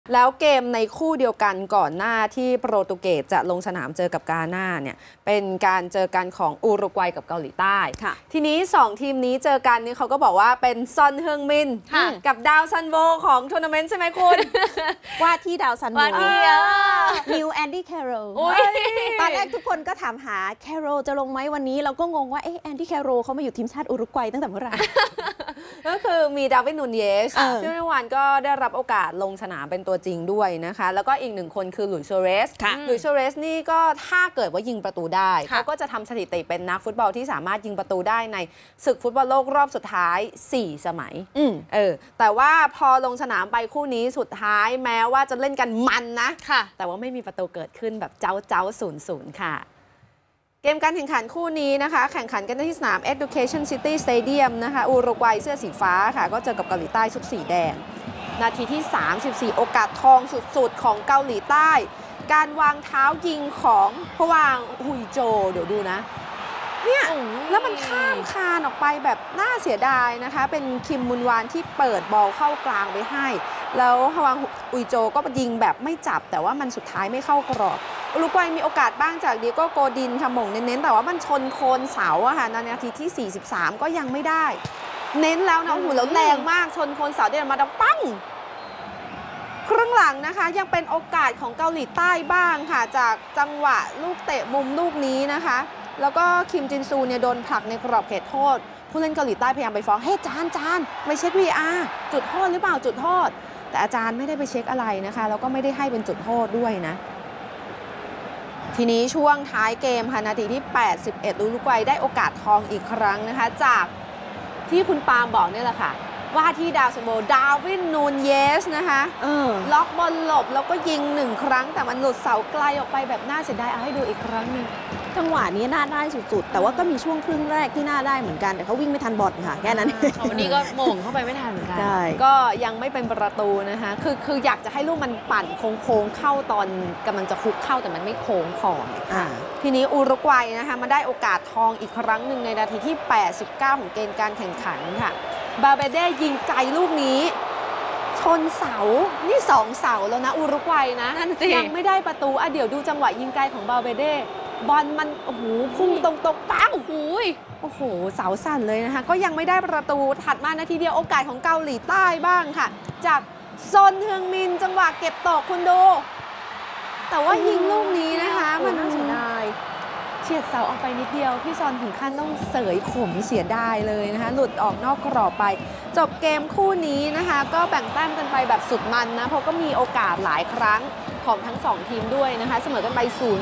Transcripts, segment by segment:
แล้วเกมในคู่เดียวกันก่อนหน้าที่โปรตุเกสจะลงสนามเจอกับกาน่าเนี่ยเป็นการเจอกันของอุรุกวัยกับเกาหลีใต้ทีนี้2ทีมนี้เจอกันนี่เขาก็บอกว่าเป็นซอนเฮิงมินกับดาวซันโวของทัวร์นาเมนต์ใช่ไหมคุณว่าที่ดาวซันโวนิวแอนดี้แคโรลตอนแรกทุกคนก็ถามหาแคโรลจะลงไหมวันนี้เราก็งงว่าแอนดี้แคโรลเขามาอยู่ทีมชาติอุรุกวัยตั้งแต่เมื่อไหร่ก็คือมีดาวิด นูนเยสที่เมื่อวานก็ได้รับโอกาสลงสนามเป็นตัวจริงด้วยนะคะแล้วก็อีก1คนคือหลุยส์ โซเรสหลุยส์ โซเรสนี่ก็ถ้าเกิดว่ายิงประตูได้เขาก็จะทำสถิติเป็นนักฟุตบอลที่สามารถยิงประตูได้ในศึกฟุตบอลโลกรอบสุดท้าย4 สมัยแต่ว่าพอลงสนามไปคู่นี้สุดท้ายแม้ว่าจะเล่นกันมันนะแต่ว่าไม่มีประตูเกิดขึ้นแบบเจ้า 0-0 ค่ะเกมการแข่งขันคู่นี้นะคะแข่งขันกันที่สนาม Education City Stadium นะคะอุรุกวัยเสื้อสีฟ้าค่ะก็เจอกับเกาหลีใต้ชุดสีแดงนาทีที่34โอกาสทองสุดๆของเกาหลีใต้การวางเท้ายิงของพวางฮุยโจเดี๋ยวดูนะเนี่ยแล้วมันข้ามคานออกไปแบบน่าเสียดายนะคะเป็นคิมมุนวานที่เปิดบอลเข้ากลางไปให้แล้วพวางฮุยโจก็ยิงแบบไม่จับแต่ว่ามันสุดท้ายไม่เข้ากรอบอุรุกวัยมีโอกาสบ้างจากเดียโก้ โกดินค่ะหม่งเน้นๆแต่ว่ามันชนโคนเสาอะค่ะนาทีที่43ก็ยังไม่ได้เน้นแล้วนะโอ้โหแล้วแรงมากชนโคนเสาเดินมาดังปั้งครึ่งหลังนะคะยังเป็นโอกาสของเกาหลีใต้บ้างค่ะจากจังหวะลูกเตะมุมลูกนี้นะคะแล้วก็คิมจินซูเนี่ยโดนผลักในกรอบเขตโทษผู้เล่นเกาหลีใต้พยายามไปฟ้องเฮ้จานไปเช็ค VR จุดโทษหรือเปล่าจุดโทษแต่อาจารย์ไม่ได้ไปเช็คอะไรนะคะแล้วก็ไม่ได้ให้เป็นจุดโทษด้วยนะทีนี้ช่วงท้ายเกมค่ะนาทีที่81อุรุกวัยได้โอกาสทองอีกครั้งนะคะจากที่คุณปาล์มบอกเนี่ยแหละค่ะว่าที่ดาวซันโวดาวิด นูนเยสนะคะล็อกบอลหลบแล้วก็ยิง1 ครั้งแต่มันหลุดเสาไกลออกไปแบบน่าเสียดายเอาให้ดูอีกครั้งหนึ่งจังหวะนี้น่าได้สุดๆแต่ว่าก็มีช่วงครึ่งแรกที่น่าได้เหมือนกันแต่เขาวิ่งไม่ทันบอลค่ะแค่นั้นวันนี้ก็โมงเข้าไปไม่ทันเหมือนกันก็ยังไม่เป็นประตูนะคะคืออยากจะให้ลูกมันปั่นโค้งเข้าตอนกำลังจะคุกเข้าแต่มันไม่โค้งพอทีนี้อุรุกวัยนะคะมาได้โอกาสทองอีกครั้งหนึ่งในนาทีที่89ของเกมการแข่งขันค่ะบาเบเด้ยิงไกลลูกนี้ชนเสานี่2 เสาแล้วนะอุรุกวัยนะยังไม่ได้ประตูเดี๋ยวดูจังหวะยิงไกลของบาเบเด้บอลมันโอ้โหพุ่งตรงปังโอ้โหเสาสั่นเลยนะคะก็ยังไม่ได้ประตูถัดมานาทีเดียวโอกาสของเกาหลีใต้บ้างค่ะจากซอนเฮืองมินจังหวะเก็บตกคุณดูแต่ว่ายิงลูกนี้นะคะมันเสียดายเฉียดเสาออกไปนิดเดียวพี่ซอนถึงขั้นต้องเสยขมเสียดายเลยนะคะหลุดออกนอกกรอบไปจบเกมคู่นี้นะคะก็แบ่งแต้มกันไปแบบสุดมันนะเพราะก็มีโอกาสหลายครั้งของทั้ง2ทีมด้วยนะคะเสมอกันไป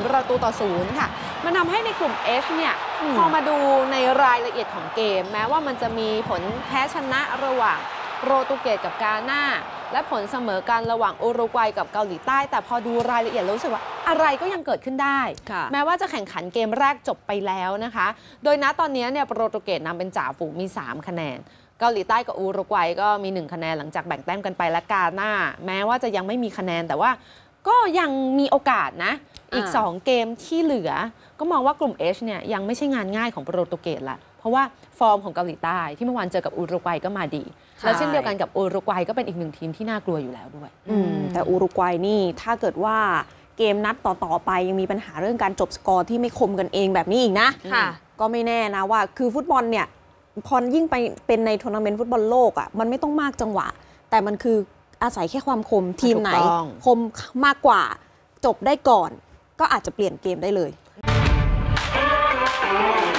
0-0ค่ะมันทำให้ในกลุ่ม F เนี่ยพอมาดูในรายละเอียดของเกมแม้ว่ามันจะมีผลแพ้ชนะระหว่างโปรตุเกสกับกาน่าและผลเสมอกันระหว่างอุรุกวัยกับเกาหลีใต้แต่พอดูรายละเอียดรู้สึกว่าอะไรก็ยังเกิดขึ้นได้แม้ว่าจะแข่งขันเกมแรกจบไปแล้วนะคะโดยณตอนนี้เนี่ยโปรตุเกสนำเป็นจ่าฝูงมี3 คะแนนเกาหลีใต้กับอุรุกวัยก็มี1 คะแนนหลังจากแบ่งแต้มกันไปและกาน่าแม้ว่าจะยังไม่มีคะแนนแต่ว่าก็ยังมีโอกาสนะอีก2 เกมที่เหลือก็มองว่ากลุ่ม H เนี่ยยังไม่ใช่งานง่ายของโปรตุเกสละเพราะว่าฟอร์มของเกาหลีใต้ที่เมื่อวานเจอกับอุรุกวัยก็มาดีและเช่นเดียวกันกับอุรุกวัยก็เป็นอีก1 ทีมที่น่ากลัวอยู่แล้วด้วยแต่อุรุกวัยนี่ถ้าเกิดว่าเกมนัดต่อไปยังมีปัญหาเรื่องการจบสกอร์ที่ไม่คมกันเองแบบนี้อีกนะก็ไม่แน่นะว่าคือฟุตบอลเนี่ยพอยิ่งไปเป็นในทัวร์นาเมนต์ฟุตบอลโลกมันไม่ต้องมากจังหวะแต่มันคืออาศัยแค่ความคมทีมไหนคมมากกว่าจบได้ก่อนก็อาจจะเปลี่ยนเกมได้เลย